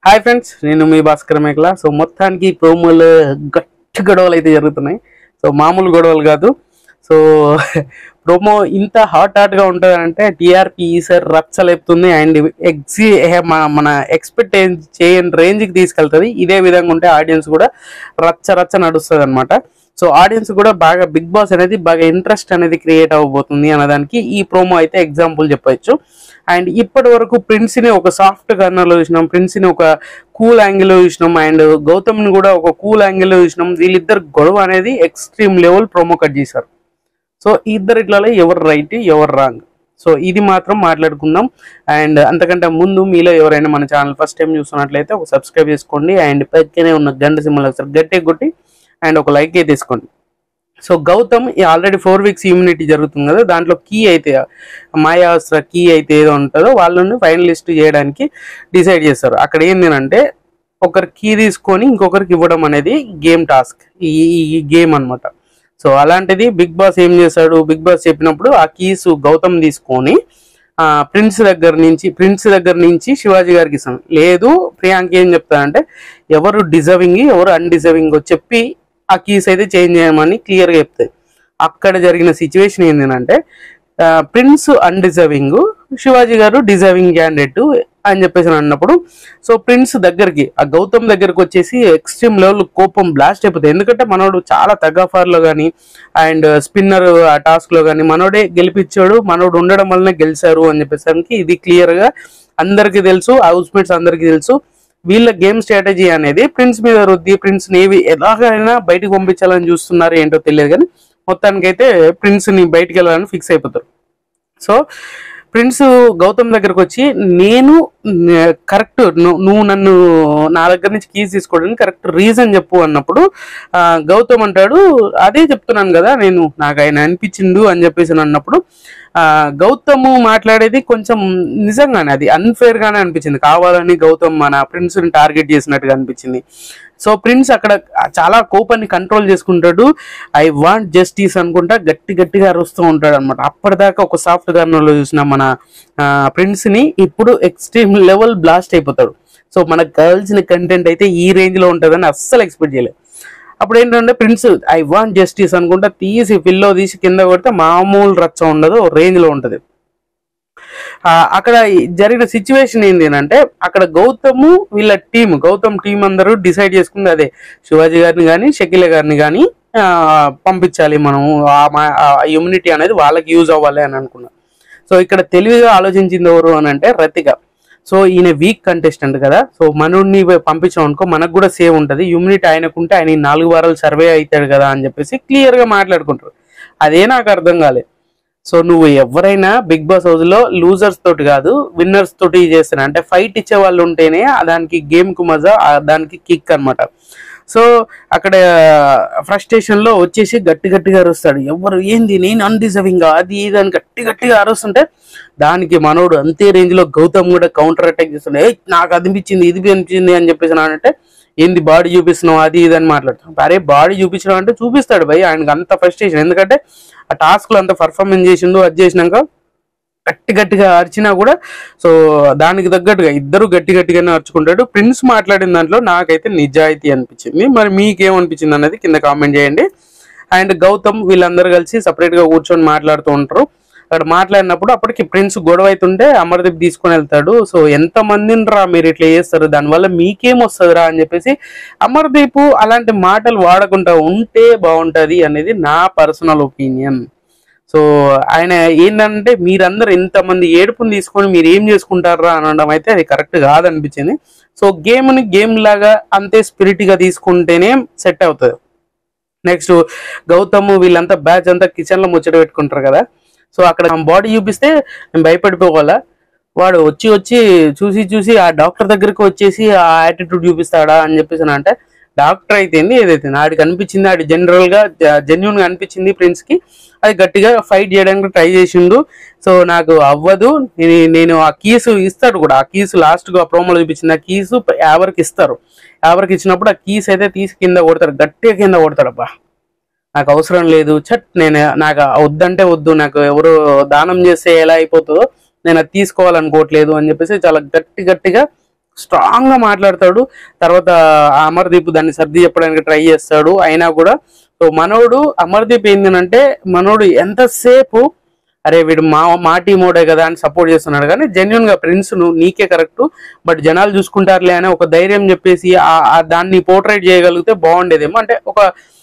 Hi friends, నేను మీ భాస్కర్ మేకల. So మొత్తానికి ప్రోమోలు గట్టి గొడవలు అయితే జరుగుతున్నాయి. సో మామూలు గొడవలు కాదు. సో ప్రోమో ఇంత హాట్గా ఉంటుంది అంటే టీఆర్పీ ఈసారి రచ్చలేపుతుంది అండ్ మన ఎక్స్పెక్ట్ చేయని రేంజ్కి తీసుకెళ్తుంది. ఇదే విధంగా ఉంటే ఆడియన్స్ కూడా రచ్చ నడుస్తుంది అనమాట. సో ఆడియన్స్ కూడా బాగా బిగ్ బాస్ అనేది బాగా ఇంట్రెస్ట్ అనేది క్రియేట్ అవ్వబోతుంది అన్నదానికి ఈ ప్రోమో అయితే ఎగ్జాంపుల్ చెప్పచ్చు. అండ్ ఇప్పటి వరకు ప్రిన్స్ని ఒక సాఫ్ట్ కార్నర్లో చూసినాం, ప్రిన్స్ని ఒక కూల్ యాంగిల్లో చూసినాం, అండ్ గౌతమ్ని కూడా ఒక కూల్ యాంగిల్లో చూసినాం. వీళ్ళిద్దరు గొడవ అనేది ఎక్స్ట్రీమ్ లెవెల్ ప్రోమో కట్ చేశారు. సో ఇద్దరు ఇట్లలో ఎవరు రైట్ ఎవరు రాంగ్, సో ఇది మాత్రం మాట్లాడుకుందాం. అండ్ అంతకంటే ముందు మీలో ఎవరైనా మన ఛానల్ ఫస్ట్ టైం చూస్తున్నట్లయితే ఒక సబ్స్క్రైబ్ చేసుకోండి. అండ్ పక్కనే ఉన్న గంట సింబల్ ఒకసారి గట్టిగా కొట్టి అండ్ ఒక లైక్ అయితే తీసుకోండి. So Gautam already 4 weeks immunity జరుగుతుంది కదా, దాంట్లో కీ అయితే మాయాస్త్ర కీ అయితే ఏదో ఉంటుందో వాళ్ళని ఫైనలిస్ట్ చేయడానికి డిసైడ్ చేస్తారు. అక్కడ ఏంటంటే ఒకరు కీ తీసుకొని ఇంకొకరికి ఇవ్వడం అనేది గేమ్ టాస్క్, ఈ గేమ్ అనమాట. సో అలాంటిది బిగ్ బాస్ ఏం చేశాడు, బిగ్ బాస్ చెప్పినప్పుడు ఆ కీస్ గౌతమ్ తీసుకొని ప్రిన్స్ దగ్గర నుంచి శివాజీ గారికి ఇస్తాను. లేదు ప్రియాంక ఏం చెప్తానంటే ఎవరు డిజర్వింగ్ ఎవరు అన్డిజర్వింగ్ చెప్పి ఆ కీస్ అయితే చేంజ్ చేయమని క్లియర్గా చెప్తాయి. అక్కడ జరిగిన సిచ్యువేషన్ ఏంటంటే ప్రిన్స్ అన్డిజర్వింగ్, శివాజీ గారు డిజర్వింగ్ క్యాండిడేట్ అని చెప్పేసి అన్నప్పుడు సో ప్రిన్స్ దగ్గరికి ఆ గౌతమ్ దగ్గరికి వచ్చేసి ఎక్స్ట్రీమ్ లెవెల్ కోపం బ్లాస్ట్ అయిపోతుంది. ఎందుకంటే మనోడు చాలా తగ్గాఫార్లో కానీ అండ్ స్పిన్నర్ ఆ టాస్క్లో కానీ మనోడే గెలిపించాడు, మనోడు ఉండడం వల్లనే గెలిచారు అని చెప్పేసరికి ఇది క్లియర్గా అందరికీ తెలుసు, హౌస్ మేట్స్ అందరికీ తెలుసు. వీళ్ళ గేమ్ స్ట్రాటజీ అనేది ప్రిన్స్ మీద రుద్ది ప్రిన్స్ నేవి ఎలాగైనా బయటకు పంపించాలని చూస్తున్నారు ఏంటో తెలియదు, కానీ మొత్తానికైతే ప్రిన్స్ని బయటికి వెళ్ళాలని ఫిక్స్ అయిపోతారు. సో ప్రిన్స్ గౌతమ్ దగ్గరకు వచ్చి నేను కరెక్ట్, నువ్వు నన్ను నా దగ్గర నుంచి కీస్ తీసుకోవడానికి కరెక్ట్ రీజన్ చెప్పు అన్నప్పుడు గౌతమ్ అంటాడు అదే చెప్తున్నాను కదా నేను, నాకు ఆయన అనిపించిండు అని చెప్పేసి అన్నప్పుడు గౌతమ్ మాట్లాడేది కొంచెం నిజంగానే అది అన్ఫేర్ గానే అనిపించింది. కావాలని గౌతమ్ మన ప్రిన్స్ ని టార్గెట్ చేసినట్టుగా అనిపించింది. సో ప్రిన్స్ అక్కడ చాలా కోపాన్ని కంట్రోల్ చేసుకుంటాడు. ఐ వాంట్ జస్టిస్ అనుకుంటా గట్టిగా అరుస్తూ ఉంటాడు అనమాట. అప్పటిదాకా ఒక సాఫ్ట్ కార్నర్లో చూసిన మన ప్రిన్స్ ని ఇప్పుడు ఎక్స్ట్రీమ్ లెవెల్ బ్లాస్ట్ అయిపోతాడు. సో మనకు కావాల్సిన కంటెంట్ అయితే ఈ రేంజ్ లో ఉంటుందని అస్సలు ఎక్స్పెక్ట్ చేయలేదు. అప్పుడు ఏంటంటే ప్రిన్స్ ఐ వాంట్ జస్టిస్ అనుకుంటా తీసి పిల్లో తీసి కింద కొడితే మామూలు రచ్చ ఉండదు, రేంజ్ లో ఉంటది. అక్కడ జరిగిన సిచ్యువేషన్ ఏంటి అంటే అక్కడ గౌతమ్ టీం అందరూ డిసైడ్ చేసుకుంది అదే, శివాజీ గారిని కానీ షకీల గారిని కానీ పంపించాలి మనం, ఇమ్యూనిటీ అనేది వాళ్ళకి యూజ్ అవ్వాలి అని అనుకున్నారు. సో ఇక్కడ తెలివిగా ఆలోచించింది ఎవరు అని అంటే రతిక. సో ఈయన వీక్ కంటెస్టెంట్ కదా, సో మనోడిని పంపించాం అనుకో మనకు కూడా సేవ్ ఉంటుంది, ఇమ్యూనిటీ ఆయనకుంటే ఆయన 4 వారాలు సర్వే అవుతాడు కదా అని చెప్పేసి క్లియర్గా మాట్లాడుకుంటారు. అదే నాకు అర్థం కాలేదు. సో నువ్వు ఎవరైనా బిగ్ బాస్ హౌస్ లో లూజర్స్ తోటి కాదు విన్నర్స్ తోటి చేస్తున్నా అంటే ఫైట్ ఇచ్చే వాళ్ళు ఉంటేనే దానికి గేమ్ కు మజా, దానికి కిక్ అనమాట. సో అక్కడ ఫ్రస్ట్రేషన్ లో వచ్చేసి గట్టిగా అరుస్తాడు, ఎవరు ఏంది నేను అన్డిజర్వింగ్ అది ఇది అని గట్టిగా అరుస్తుంటే దానికి మనోడు అంతే రేంజ్ లో గౌతమ్ కూడా కౌంటర్ అటాక్ చేస్తుండే, నాకు అది అనిపించింది ఇది అనిపించింది అని చెప్పేసి అంటే ఏంది బాడీ చూపిస్తున్నావు అది ఇది అని మాట్లాడుతాం. అరే బాడీ చూపించడం అంటే చూపిస్తాడు భయ్, ఆయనకు అంత ఫ్రస్ట్రేషన్. ఎందుకంటే ఆ టాస్క్ లో అంత పర్ఫార్మెన్స్ చేసిండు, అది చేసినాక గట్టిగా అరిచినా కూడా సో దానికి తగ్గట్టుగా ఇద్దరు గట్టిగానే అరుచుకుంటాడు. ప్రిన్స్ మాట్లాడిన దాంట్లో నాకైతే నిజాయితీ అనిపించింది. మరి మీకేమనిపించింది అన్నది కింద కామెంట్ చేయండి. అండ్ గౌతమ్ వీళ్ళందరూ కలిసి సపరేట్ గా కూర్చొని మాట్లాడుతూ ఉంటారు. అక్కడ మాట్లాడినప్పుడు అప్పటికి ప్రిన్స్ గొడవ అవుతుంటే అమర్దీప్ తీసుకొని వెళ్తాడు. సో ఎంత మందిని రా మీరు ఇట్లా చేస్తారు, దానివల్ల మీకేం వస్తుందిరా అని చెప్పేసి అమర్దీప్ అలాంటి మాటలు వాడకుండా ఉంటే బాగుంటది అనేది నా పర్సనల్ ఒపీనియన్. సో ఆయన ఏంటంటే మీరందరూ ఇంతమంది ఏడుపుని తీసుకొని మీరు ఏం చేసుకుంటారా అనడం అయితే అది కరెక్ట్ కాదనిపించింది. సో గేమ్ లాగా అంతే స్పిరిట్ గా తీసుకుంటేనే సెట్ అవుతుంది. నెక్స్ట్ గౌతమ్ వీళ్ళంతా బ్యాచ్ అంతా కిచెన్ లో ముచ్చట పెట్టుకుంటారు కదా, సో అక్కడ బాడీ చూపిస్తే నేను భయపడిపోవాలా, వాడు వచ్చి చూసి ఆ డాక్టర్ దగ్గరికి వచ్చేసి ఆ యాటిట్యూడ్ చూపిస్తాడా అని చెప్పేసి అంటే డాక్టర్ అయితే ఏదైతే ఆడికి అనిపించింది, ఆడి జెన్యున్ గా అనిపించింది ప్రిన్స్ కి, అది గట్టిగా ఫైట్ చేయడానికి ట్రై చేసిండు. సో నాకు అవ్వదు, నేను ఆ కీసు ఇస్తాడు కూడా, ఆ కీసు లాస్ట్ గా ప్రోమోలో చూపించింది, ఆ కీసు ఎవరికి ఇస్తారు, ఎవరికి ఇచ్చినప్పుడు ఆ కీస్ అయితే తీసి కింద కొడతాడు, గట్టిగా కింద కొడతాడు. అబ్బా నాకు అవసరం లేదు, నాకు వద్దంటే వద్దు, నాకు ఎవరు దానం చేస్తే ఎలా అయిపోతుందో నేను అది తీసుకోవాలనుకోవట్లేదు అని చెప్పేసి చాలా గట్టిగా స్ట్రాంగ్ గా మాట్లాడతాడు. తర్వాత అమర్దీప్ దాన్ని సర్ది చెప్పడానికి ట్రై చేస్తాడు, అయినా కూడా. సో మనోడు అమర్దీప్ ఏంటంటే మనోడు ఎంతసేపు అరే వీడు మా టీమోడే కదా అని సపోర్ట్ చేస్తున్నాడు, కానీ జెన్యున్ గా ప్రిన్స్ నీకే కరెక్ట్, బట్ జనాలు చూసుకుంటారులే అని ఒక ధైర్యం చెప్పేసి దాన్ని పోర్ట్రేట్ చేయగలిగితే బాగుండేదేమో. అంటే ఒక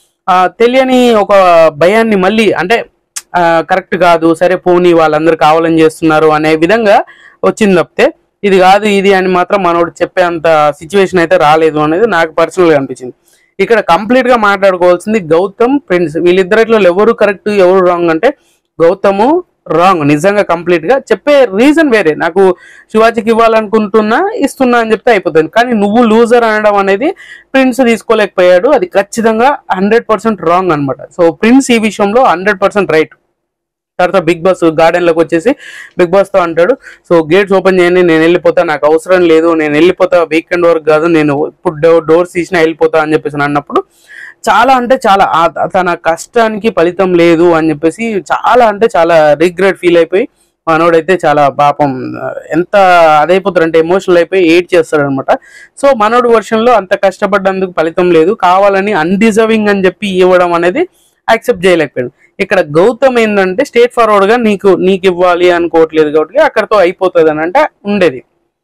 తెలియని ఒక భయాన్ని మళ్ళీ అంటే కరెక్ట్ కాదు, సరే పోనీ వాళ్ళందరూ కావాలని చేస్తున్నారు అనే విధంగా వచ్చింది తప్పితే ఇది కాదు ఇది అని మాత్రం మనోడు చెప్పే అంత సిచ్యువేషన్ అయితే రాలేదు అనేది నాకు పర్సనల్ గా అనిపించింది. ఇక్కడ కంప్లీట్ గా మాట్లాడుకోవాల్సింది గౌతమ్ ప్రిన్స్, వీళ్ళిద్దరిలో ఎవరు కరెక్ట్ ఎవరు రాంగ్ అంటే గౌతము రాంగ్ నిజంగా. కంప్లీట్ గా చెప్పే రీజన్ వేరే, నాకు శివాజీకి ఇవ్వాలనుకుంటున్నా ఇస్తున్నా అని చెప్తే అయిపోతుంది, కానీ నువ్వు లూజర్ అనడం అనేది ప్రిన్స్ తీసుకోలేకపోయాడు, అది ఖచ్చితంగా 100% రాంగ్ అనమాట. సో ప్రిన్స్ ఈ విషయంలో 100% రైట్. తర్వాత బిగ్ బాస్ గార్డెన్ లోకి వచ్చేసి బిగ్ బాస్ తో అంటాడు, సో గేట్స్ ఓపెన్ చేయండి, నేను వెళ్ళిపోతా, నాకు అవసరం లేదు, నేను వెళ్ళిపోతా, వీకెండ్ వరకు కాదు, నేను ఇప్పుడు డోర్స్ తీసినా వెళ్ళిపోతా అని చెప్పేసి అన్నప్పుడు చాలా అంటే చాలా తన కష్టానికి ఫలితం లేదు అని చెప్పేసి చాలా అంటే చాలా రిగ్రెట్ ఫీల్ అయిపోయి మనోడైతే చాలా పాపం ఎంత అదైపోతాడు అంటే ఎమోషనల్ అయిపోయి ఏడ్ చేస్తాడు అనమాట. సో మనోడు వర్షన్ లో అంత కష్టపడ్డందుకు ఫలితం లేదు, కావాలని అన్డిజర్వింగ్ అని చెప్పి ఇవ్వడం అనేది యాక్సెప్ట్ చేయలేకపోయాడు. ఇక్కడ గౌతమ్ ఏంటంటే స్ట్రేట్ ఫార్వర్డ్ గా నీకు ఇవ్వాలి అనుకోవట్లేదు కాబట్టి అక్కడతో అయిపోతుంది అని అంటే ఉండేది.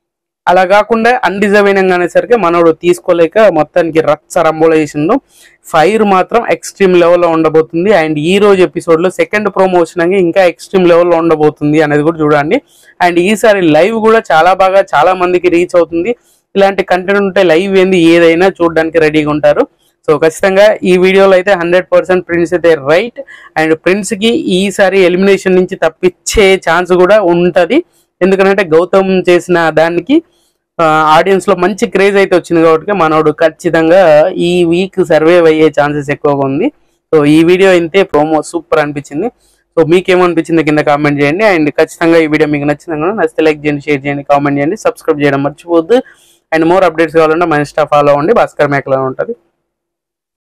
అలా కాకుండా అన్డిజర్వింగ్ అనేసరికి మనోడు తీసుకోలేక మొత్తానికి రచ్చ రంబోలైజేషన్ ఫైర్ మాత్రం ఎక్స్ట్రీమ్ లెవెల్లో ఉండబోతుంది. అండ్ ఈ రోజు ఎపిసోడ్ లో సెకండ్ ప్రోమో వచ్చినాక ఇంకా ఎక్స్ట్రీమ్ లెవెల్లో ఉండబోతుంది అనేది కూడా చూడండి. అండ్ ఈసారి లైవ్ కూడా చాలా బాగా చాలా మందికి రీచ్ అవుతుంది. ఇలాంటి కంటెంట్ ఉంటే లైవ్ ఏంది ఏదైనా చూడడానికి రెడీగా ఉంటారు. సో ఖచ్చితంగా ఈ వీడియోలో అయితే 100% ప్రిన్స్ అయితే రైట్. అండ్ ప్రిన్స్ కి ఈసారి ఎలిమినేషన్ నుంచి తప్పించే ఛాన్స్ కూడా ఉంటది, ఎందుకంటే గౌతమ్ చేసిన దానికి ఆడియన్స్ లో మంచి క్రేజ్ అయితే వచ్చింది కాబట్టి మనోడు ఖచ్చితంగా ఈ వీక్ సర్వైవ్ అయ్యే ఛాన్సెస్ ఎక్కువగా ఉంది. సో ఈ వీడియో అయితే ప్రోమో సూపర్ అనిపించింది. సో మీకేమనిపించింది కింద కామెంట్ చేయండి. అండ్ ఖచ్చితంగా ఈ వీడియో మీకు నచ్చితే లైక్ చేయండి, షేర్ చేయండి, కామెంట్ చేయండి, సబ్స్క్రైబ్ చేయడం మర్చిపోవద్దు. అండ్ మోర్ అప్డేట్స్ కావాలంటే మన ఇన్స్టా ఫాలో అవ్వండి, భాస్కర్ మేకలో ఉంటుంది.